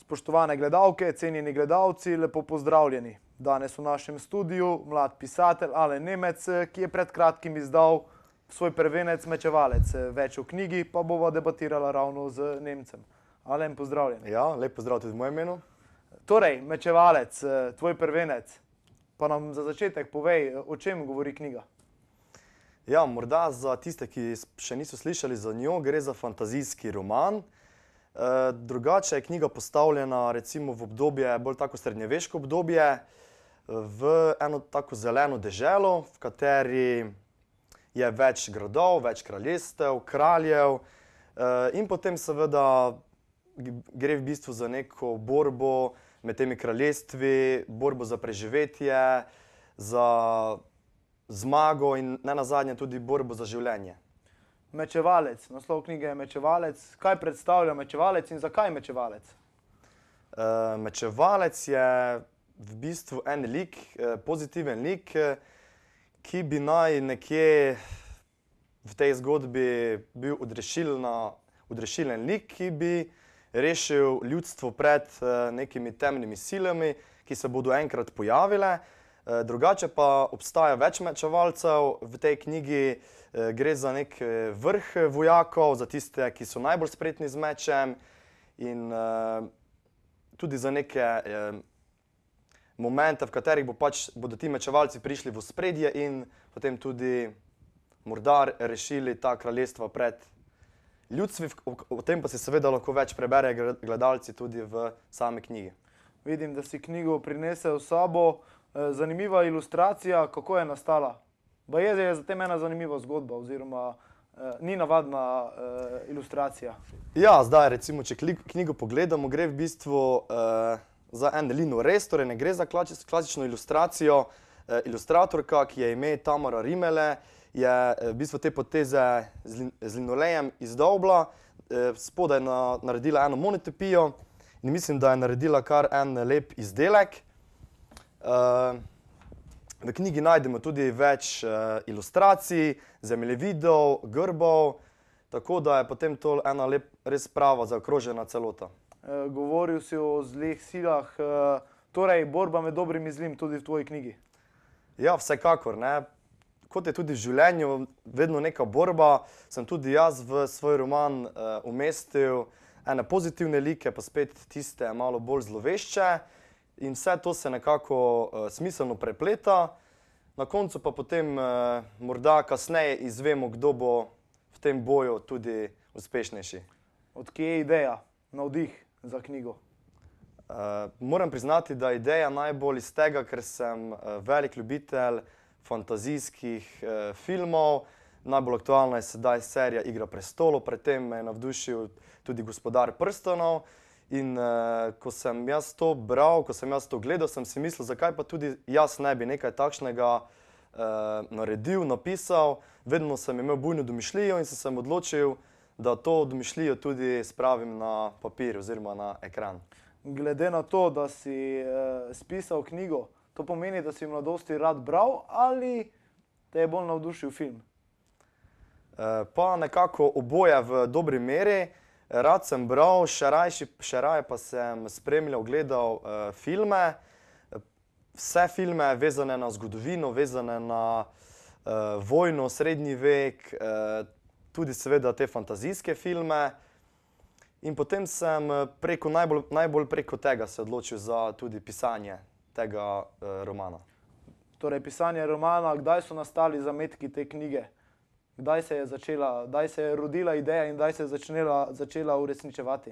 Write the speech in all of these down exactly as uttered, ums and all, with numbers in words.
Spoštovane gledalke, cenjeni gledalci, lepo pozdravljeni. Danes v našem studiu mlad pisatelj Alen Nemec, ki je pred kratkim izdal svoj prvenec Mečevalec. Več o knjigi pa bova debatirala ravno z Nemcem. Alen, pozdravljen. Ja, lep pozdrav tudi v mojem imenu. Torej, Mečevalec, tvoj prvenec. Pa nam za začetek povej, o čem govori knjiga? Ja, morda za tiste, ki še niso slišali za njo, gre za fantazijski roman. Drugače je knjiga postavljena recimo v obdobje, bolj tako srednjeveško obdobje, v eno tako zeleno deželo, v kateri je več gradov, več kraljestev, kraljev in potem seveda gre v bistvu za neko borbo med temi kraljestvi, borbo za preživetje, za zmago in nenazadnje tudi borbo za življenje. Mečevalec, naslov knjige je Mečevalec. Kaj predstavlja Mečevalec in zakaj Mečevalec? Mečevalec je v bistvu en lik, pozitiven lik, ki bi naj nekje v tej zgodbi bil odrešilen lik, ki bi rešil ljudstvo pred nekimi temnimi silami, ki se bodo enkrat pojavile. Drugače pa obstaja več mečevalcev v tej knjigi. Gre za nek vrh vojakov, za tiste, ki so najbolj spretni z mečem in tudi za neke momente, v katerih bodo ti mečevalci prišli v ospredje in potem tudi morda rešili ta kraljestva pred ljudstvi. O tem pa si seveda lahko več preberejo gledalci tudi v sami knjigi. Vidim, da si knjigo prinesel s sabo. Zanimiva ilustracija, kako je nastala? Baje je zatem ena zanimiva zgodba oziroma ni navadna ilustracija. Ja, zdaj recimo, če knjigo pogledamo, gre v bistvu za en linorez, torej ne gre za klasično ilustracijo. Ilustratorka, ki je ime Tamara Rimele, je v bistvu te poteze z linolejem izdolbla, spodaj naredila eno monotopijo in mislim, da je naredila kar en lep izdelek. V knjigi najdemo tudi več ilustracij, zemljevidov, grbov, tako da je potem to ena res prava zaokrožena celota. Govoril si o zlih silah, torej borba med dobrim in zlim tudi v tvoji knjigi. Ja, vsekakor, ne. Kot je tudi v življenju vedno neka borba, sem tudi jaz v svoj roman umestil ene pozitivne like, pa spet tiste malo bolj zlovešče. In vse to se nekako smiselno prepleta, na koncu pa potem morda kasneje izvemo, kdo bo v tem boju tudi uspešnejši. Od kje je ideja, navdih za knjigo? Moram priznati, da je ideja najbolj iz tega, ker sem velik ljubitelj fantazijskih filmov. Najbolj aktualna je sedaj serija Igra prestolov, pred tem me je navdušil tudi Gospodar prstanov. In ko sem jaz to bral, ko sem jaz to gledal, sem si mislil, zakaj pa tudi jaz ne bi nekaj takšnega naredil, napisal. Vedno sem imel bujno domišljijo in sem se odločil, da to domišljijo tudi spravim na papir oziroma na ekran. Glede na to, da si spisal knjigo, to pomeni, da si v mladosti rad bral ali te je bolj navdušil film? Pa nekako oboje v dobri meri. Rad sem bral, še raje pa sem spremljal, gledal filme. Vse filme vezane na zgodovino, vezane na vojno, srednji vek, tudi seveda te fantazijske filme. In potem sem najbolj preko tega se odločil za tudi pisanje tega romana. Torej, pisanje romana, kdaj so nastali zametki te knjige? Kdaj se je začela, kdaj se je rodila ideja in kdaj se je začela uresničevati?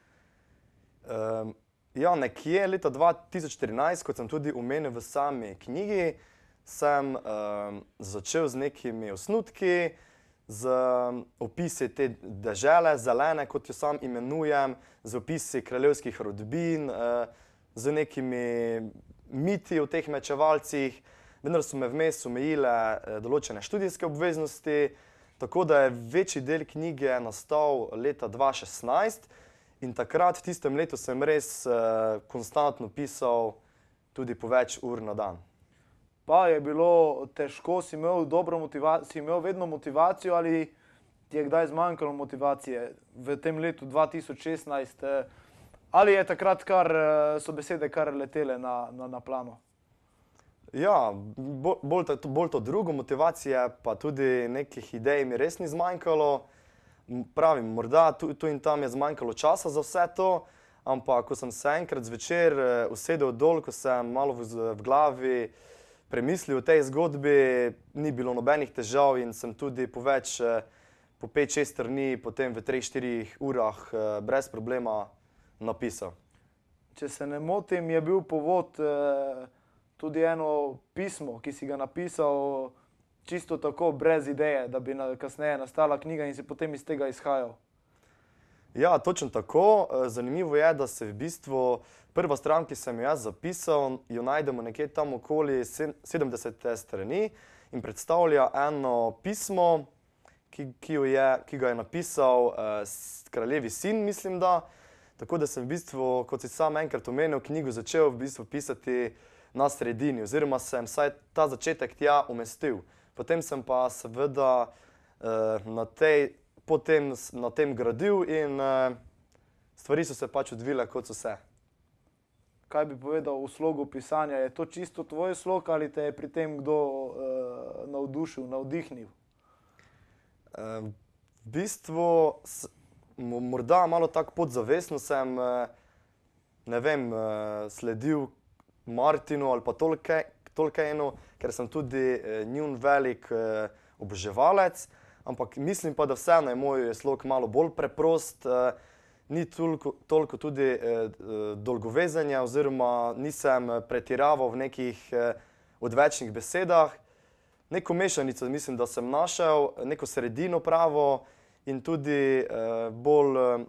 Ja, nekje leta dva tisoč štirinajst, kot sem tudi omenil v sami knjigi, sem začel z nekimi osnutki, z opisi te dežele, zelene, kot jo sam imenujem, z opisi kraljevskih rodbin, z nekimi miti o teh mečevalcih. Vendar so me vmes omejile določene študijske obveznosti, tako da je večji del knjige nastal leta dva šestnajst in takrat v tistem letu sem res konstantno pisal tudi po več ur na dan. Pa je bilo težko, si imel dobro motivacijo, si imel vedno motivacijo ali ti je kdaj zmanjkalo motivacije v tem letu dva tisoč šestnajst? Ali je takrat kar, so besede kar letele na, na, na plano? Ja, bolj, bolj, to, bolj to drugo, motivacije pa tudi nekih idej mi res ni zmanjkalo. Pravim, morda tu, tu in tam je zmanjkalo časa za vse to, ampak ko sem se enkrat zvečer usedel dol, ko sem malo v, v glavi premislil o tej zgodbi, ni bilo nobenih težav in sem tudi po več, po pet, šest strani, potem v treh, štirih urah brez problema napisal. Če se ne motim, je bil povod eh, tudi eno pismo, ki si ga napisal čisto tako, brez ideje, da bi na, kasneje nastala knjiga in si potem iz tega izhajal. Ja, točno tako. Zanimivo je, da se v bistvu prva stran, ki sem jo jaz zapisal, jo najdemo nekje tam okoli sedemdesete strani in predstavlja eno pismo, ki, ki, jo je, ki ga je napisal eh, kraljevi sin, mislim da. Tako da sem v bistvu, kot si sam enkrat omenil, knjigo začel v bistvu pisati na sredini, oziroma sem vsaj ta začetek tja umestil. Potem sem pa seveda eh, na tej potem na tem gradil in uh, stvari so se pač odvile, kot so se. Kaj bi povedal o slogu pisanja? Je to čisto tvoj slog ali te je pri tem kdo uh, navdušil, navdihnil? Uh, v bistvu, s, morda malo tako podzavestno sem, uh, ne vem, uh, sledil Martinu ali pa Tolkienu, ker sem tudi uh, njun velik uh, oboževalec. Ampak mislim pa, da vseeno je moj slog malo bolj preprost, eh, ni toliko, toliko tudi eh, dolgovezanja oziroma nisem pretiraval v nekih eh, odvečnih besedah. Neko mešanico mislim, da sem našel, neko sredino pravo in tudi eh, bolj eh,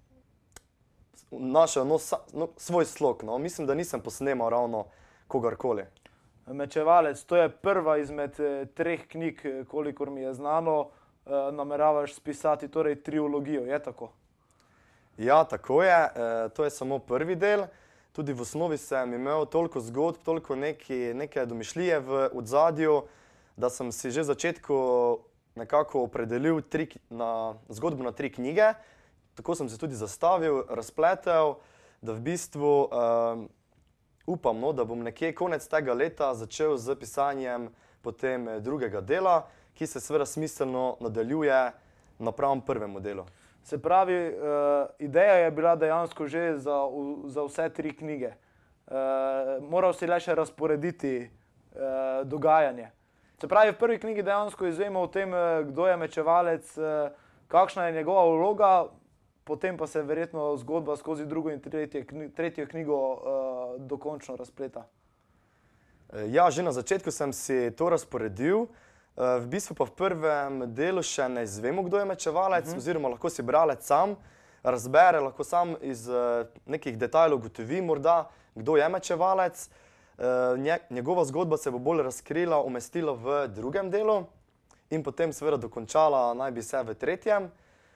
našel no, no, svoj slog. No. Mislim, da nisem posnemal ravno kogarkoli. Mečevalec, to je prva izmed eh, treh knjig, kolikor mi je znano. Nameravaš spisati torej trilogijo, je tako? Ja, tako je. E, to je samo prvi del. Tudi v osnovi sem imel toliko zgodb, toliko neki, neke domišljije v odzadju, da sem si že v začetku nekako opredelil tri, na, zgodbo na tri knjige. Tako sem se tudi zastavil, razpletel, da v bistvu um, upam, no, da bom nekje konec tega leta začel z pisanjem potem drugega dela, ki se seveda smiselno nadaljuje napram prvemu delu. Se pravi, uh, ideja je bila dejansko že za, v, za vse tri knjige. Uh, moral si le še razporediti uh, dogajanje. Se pravi, v prvi knjigi dejansko izvemo o tem, kdo je mečevalec, uh, kakšna je njegova vloga, potem pa se verjetno zgodba skozi drugo in tretje, tretjo knjigo uh, dokončno razpleta. Ja, že na začetku sem si to razporedil. V bistvu pa v prvem delu še ne izvemo, kdo je mečevalec, uh-huh. oziroma lahko si bralec sam razbere, lahko sam iz nekih detajlov ugotovi morda, kdo je mečevalec. Njegova zgodba se bo bolj razkrila, umestila v drugem delu in potem seveda dokončala naj bi se v tretjem.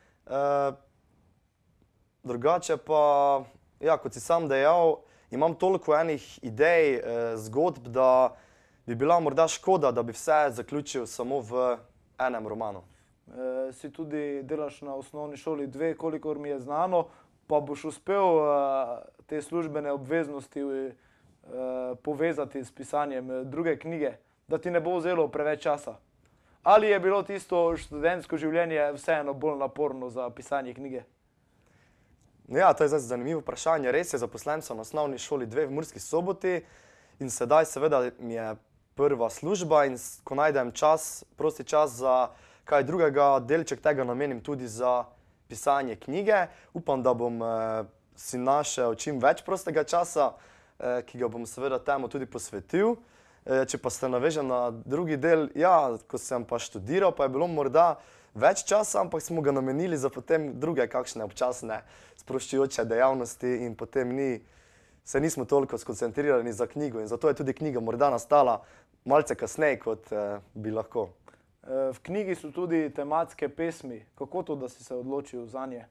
Drugače pa, ja, kot si sam dejal, imam toliko enih idej, zgodb, da bi bila morda škoda, da bi vse zaključil samo v enem romanu. E, si tudi delaš na osnovni šoli dve, kolikor mi je znano, pa boš uspel uh, te službene obveznosti uh, povezati s pisanjem druge knjige, da ti ne bo vzelo preveč časa? Ali je bilo tisto študentsko življenje vseeno bolj naporno za pisanje knjige? Ja, to je zdaj zanimivo vprašanje. Res je, zaposlen sem na osnovni šoli dve v Murski Soboti in sedaj seveda mi je prva služba in ko najdem čas, prosti čas za kaj drugega, delček tega namenim tudi za pisanje knjige. Upam, da bom eh, si našel čim več prostega časa, eh, ki ga bom seveda temu tudi posvetil. Eh, če pa se navežem na drugi del, ja, ko sem pa študiral, pa je bilo morda več časa, ampak smo ga namenili za potem druge kakšne občasne sproščujoče dejavnosti in potem ni se nismo toliko skoncentrirani za knjigo in zato je tudi knjiga morda nastala malce kasneje, kot eh, bi lahko. E, v knjigi so tudi tematske pesmi. Kako to, da si se odločil za nje?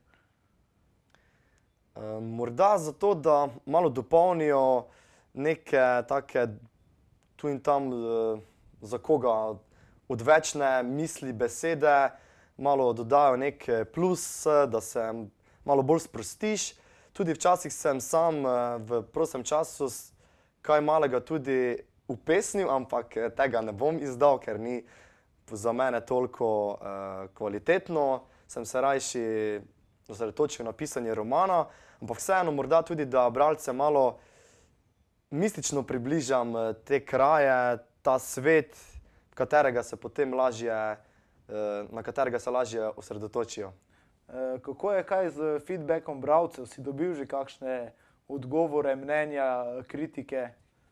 E, morda zato, da malo dopolnijo neke take tu in tam eh, za koga odvečne misli, besede, malo dodajo nek plus, da se malo bolj sprostiš. Tudi včasih sem sam v prostem času kaj malega tudi upesnil, ampak tega ne bom izdal, ker ni za mene toliko kvalitetno. Sem se rajši osredotočil na pisanje romana, ampak vseeno morda tudi, da bralce malo mistično približam te kraje, ta svet, katerega se potem lažje, na katerega se lažje osredotočijo. Kako je kaj z feedbackom bralcev? Si dobil že kakšne odgovore, mnenja, kritike?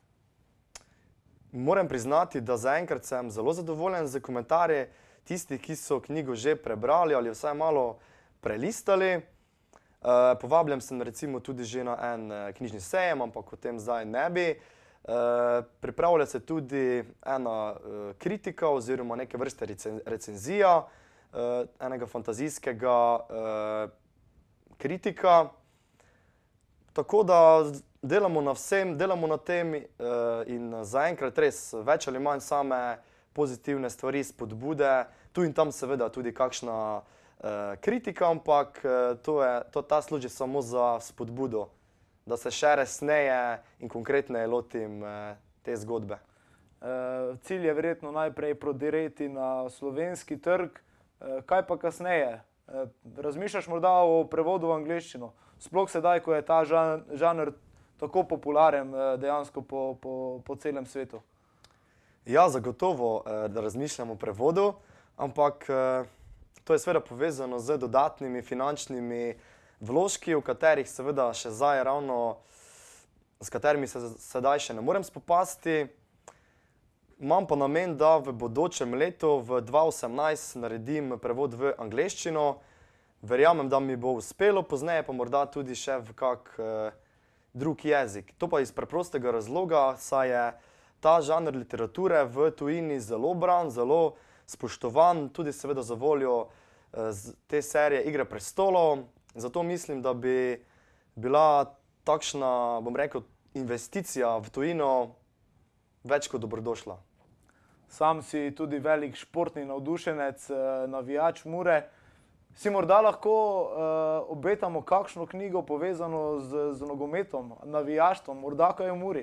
Moram priznati, da zaenkrat sem zelo zadovoljen z komentarji tistih, ki so knjigo že prebrali ali vsaj malo prelistali. Povabljen sem recimo tudi že na en knjižni sejem, ampak o tem zdaj ne bi. Pripravlja se tudi ena kritika oziroma neke vrste recenzija enega fantazijskega kritika. Tako da delamo na vsem, delamo na tem in zaenkrat res več ali manj same pozitivne stvari, spodbude. Tu in tam seveda tudi kakšna kritika, ampak to je, to ta služi samo za spodbudo, da se še resneje in konkretneje lotim te zgodbe. Cilj je verjetno najprej prodireti na slovenski trg. Kaj pa kasneje? Razmišljaš morda o prevodu v angleščino? Sploh sedaj, ko je ta žanr tako popularen dejansko po, po, po celem svetu. Ja, zagotovo, da razmišljam o prevodu, ampak to je seveda povezano z dodatnimi finančnimi vložki, v katerih seveda še zdaj ravno, s katerimi se sedaj še ne morem spopasti. Imam pa namen, da v bodočem letu, v dva osemnajst, naredim prevod v angleščino. Verjamem, da mi bo uspelo, pozneje pa morda tudi še v kak drug jezik. To pa iz preprostega razloga, saj je ta žanr literature v tujini zelo bran, zelo spoštovan, tudi seveda za voljo te serije Igre prestolov. Zato mislim, da bi bila takšna, bom rekel, investicija v tujino več kot dobrodošla. Sam si tudi velik športni navdušenec, navijač Mure. Si morda lahko obetamo kakšno knjigo povezano z nogometom, navijaštvom, morda kaj o Muri?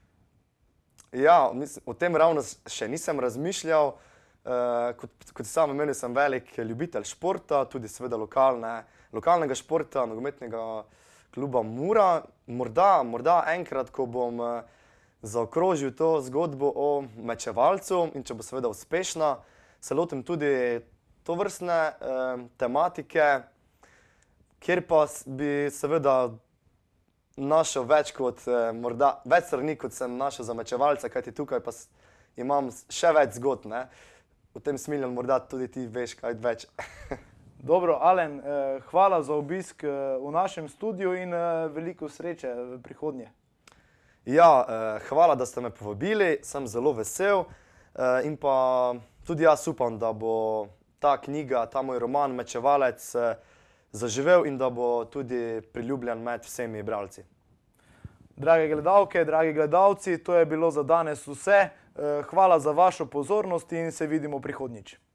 Ja, o tem ravno še nisem razmišljal. Kot sam omenil, sem velik ljubitelj športa, tudi seveda lokalnega športa, nogometnega kluba Mura. Morda, morda enkrat, ko bom zaokrožil to zgodbo o Mečevalcu in če bo seveda uspešna, se lotim tudi tovrstne tematike, kjer pa bi seveda našel več kot, morda več strani, kot sem našel za Mečevalca, kajti tukaj pa imam še več zgodb, ne. V tem smislu morda tudi ti veš kaj več. Dobro, Alen, hvala za obisk v našem studiu in veliko sreče v prihodnje. Ja, hvala, da ste me povabili, sem zelo vesel in pa tudi jaz upam, da bo ta knjiga, ta moj roman Mečevalec zaživel in da bo tudi priljubljen med vsemi bralci. Drage gledalke, dragi gledalci, to je bilo za danes vse. Hvala za vašo pozornost in se vidimo prihodnjič.